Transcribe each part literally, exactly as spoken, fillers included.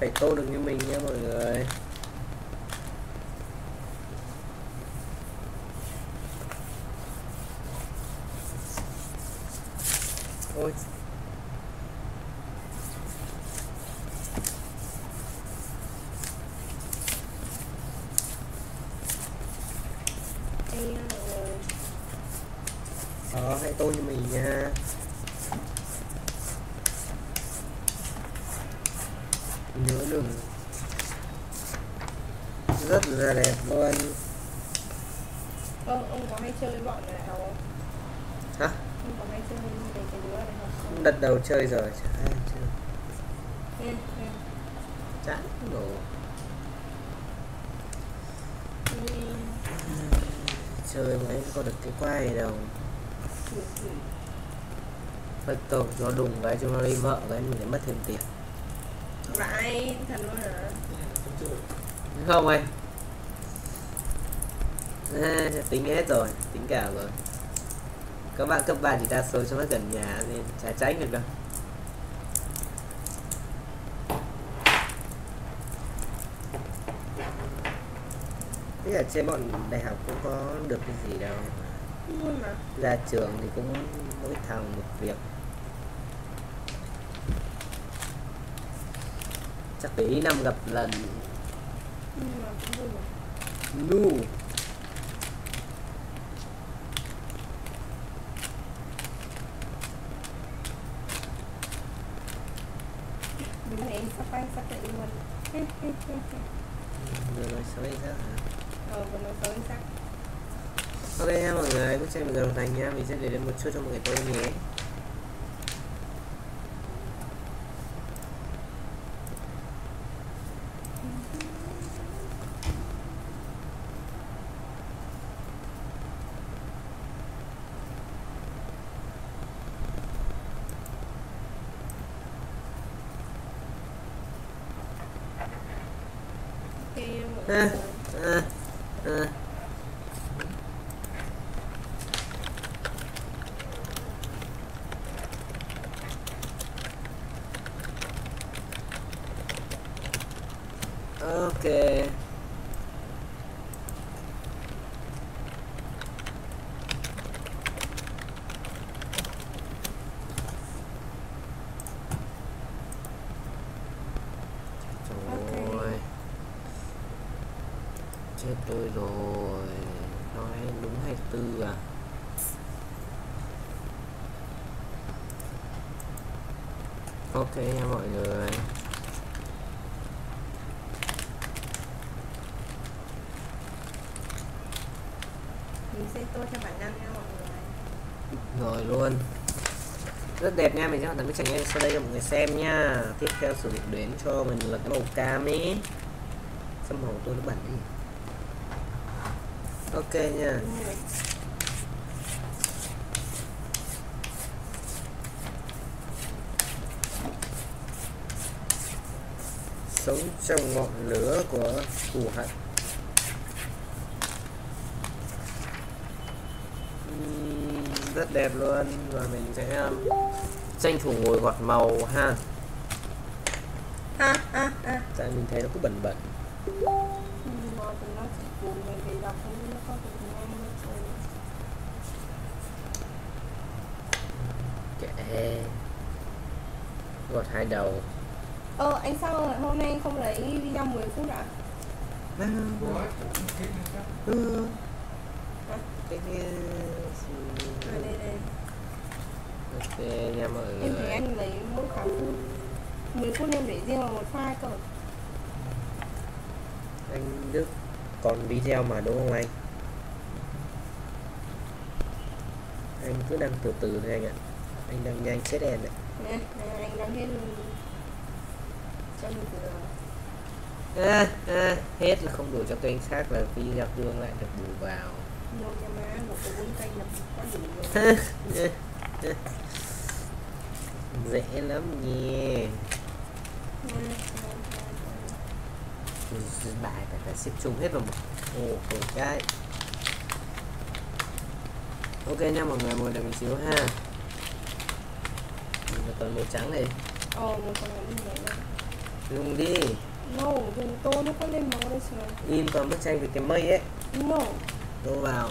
phải tô được như mình nha mọi người. Ôi đó, hãy tô như mình nha. Nhớ đừng, rất là đẹp luôn. Ông, ông có hay chơi bọn đại học không? Hả? Ông có hay chơi về cái đứa đại học không? Đợt đầu chơi rồi, chả ai chơi. Ừ, ừ. Chán đồ. Ừ. Chơi mà em có được cái quay đâu. Ừ, ừ. Phải tổ nó đùng cái cho nó đi vợ cái mình lại mất thêm tiền. Vậy, thật luôn hả? Không anh à, tính hết rồi, tính cả rồi. Các bạn cấp ba thì đa số trong nó gần nhà nên chả tránh được đâu. Thế là trên bọn đại học cũng có được cái gì đâu. Luôn mà. Ra trường thì cũng mỗi thằng một việc. Chắc phải năm gặp lần. Nhưng mà cũng vui mà. Nu. Đúng là em sắp anh sắp dậy luôn. Vừa nói xấu anh sao hả? Ờ, vừa nói xấu anh sắc. Ok nha mọi người, bức tranh mình gần hoàn thành nha. Mình sẽ để lên một chút cho mọi người tôi nhé. À, à, à. Ok. Rồi. Chết tôi rồi. Nói đúng hai tư à? Ok nha mọi người. Mình sẽ tô cho bản năm nha mọi người. Rồi luôn. Rất đẹp nha, mình sẽ hoàn thành bức tranh ngay sau đây cho mọi người xem nha. Tiếp theo sử dụng đến cho mình là cái màu cam ấy. Sao màu tôi nó bẩn đi. Ok nha. Sống trong ngọn lửa của thù hận. Uhm, rất đẹp luôn. Và mình sẽ um, tranh thủ ngồi gọt màu ha. Ha ha ha. Tại mình thấy nó cứ bẩn bẩn. Kệ. Gọt hai đầu. Ờ, anh sao lại hôm nay anh không lấy video mười phút ạ? À, ừ. Cái kia. À, đây đây. Ok nha mọi người. Em thấy anh lấy mỗi tám phút. mười phút em để riêng vào một file cơ. Anh Đức còn video mà đúng không anh? Anh cứ đang từ từ thôi anh ạ. Anh đang nhanh chết em đấy. Nè, anh đang hết cho mình từ À, à, hết là không đủ cho kênh khác là video tương lại được bù vào. một cho má một cái bốn kênh là có đủ rồi. Dễ lắm nha. Bài phải phải xếp chung hết vào một ồ cổ cái. Ok nha mọi người, màu này mình xíu ha. Mình còn màu trắng này. Ồ, một con này như vậy. Dùng đi. No, dùng tô nó có lên màu đây rồi. In toàn bức tranh về cái mây ấy. No. Đổ vào.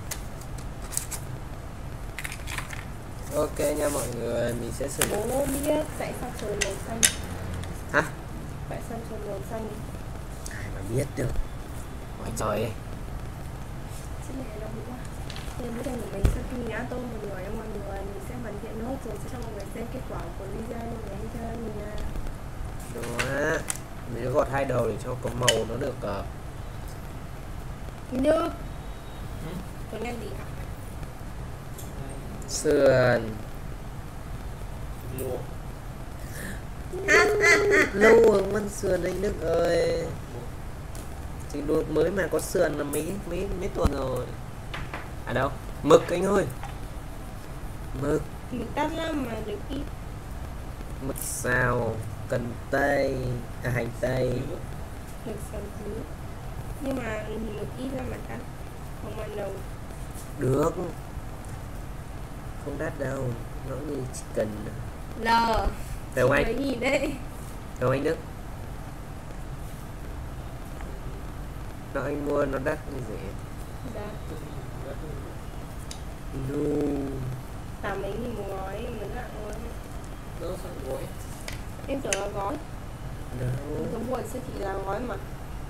Ok nha mọi người, mình sẽ sử dụng. Bố biết tại sao trời màu xanh? Hả? Tại sao trời màu xanh? Ai mà biết được. Hỏi trời ấy. Chứ này đâu quá. Nên bức tranh của mình sau khi mình đã tô một người mọi người mình sẽ hoàn thiện nốt rồi sẽ cho mọi người xem kết quả của video luôn ngày hôm nay mình nha. Đó. Mình sẽ gọt hai đầu để cho có màu nó được uh... Nước. Còn nghe gì ạ? Sườn. Lâu rồi ăn sườn anh Đức ơi. Chỉ đuổi mới mà có sườn là mấy mấy mấy tuần rồi. À đâu? Mực anh ơi. Mực. Mực đắt lắm mà được ít. Mực xào, cần tây, à hành tây. Mực xào thứ. Nhưng mà mực ít lắm mà đắt. Không ăn đâu. Được. Không đắt đâu. Nó như chỉ cần. L. Đâu anh? Cái gì đấy? Đâu anh Đức? Nó anh mua nó đắt như vậy. Đắt. No. Tầm mấy nghìn một gói mình nặng rồi. Nó sao gói? Em tưởng là gói. Đâu. Giống buồn sẽ chỉ là gói mà.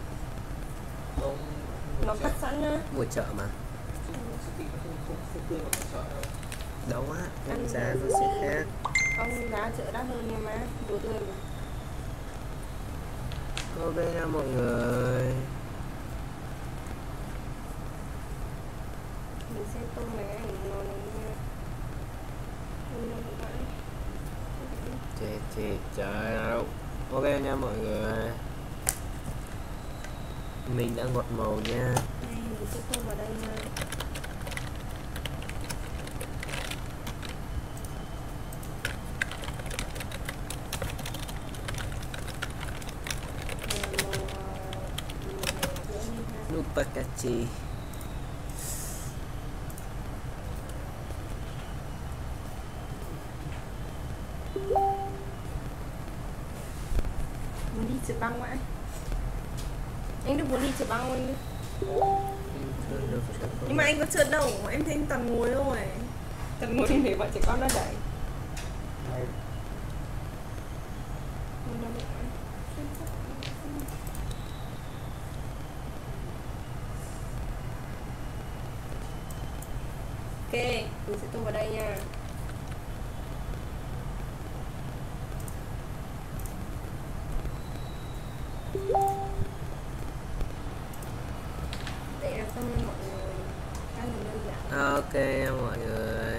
Nó cắt sẵn á. Mua chợ mà. Đâu á, ăn giá nó sẽ khác. Ông giá chợ đắt hơn nha má, đồ tươi mà. Ok nha mọi người. Mình sẽ tô mấy cái ảnh ngon này nha. Chết chết trời đâu. Ok nha mọi người. Mình đã ngọt màu nha. Đây, mình sẽ tô vào đây nha. Nupakachi. Muốn đi trượt băng ngoại. Anh Đức muốn đi trượt băng không anh Đức? Nhưng mà anh có trượt đâu, em thấy anh toàn ngồi thôi. Toàn ngồi để bọn trẻ con nó đẩy. Ok, mình sẽ tô vào đây nha. Để là xong mọi người. Ăn mình đơn giản. Ok mọi người.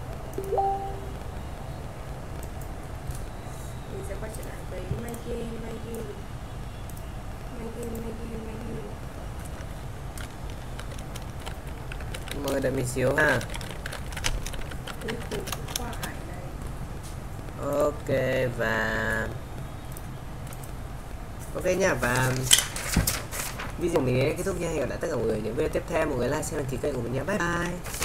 Mình sẽ quay trở lại với Maggie, Maggie, Maggie, Maggie, Maggie. Mời đợi mình xíu ha. Cuối cùng qua ảnh này. Ok và ok nha, và video mình đến kết thúc nha. Hẹn gặp lại tất cả mọi người những video tiếp theo. Mọi người like, share, đăng ký kênh của mình nha. Bye bye.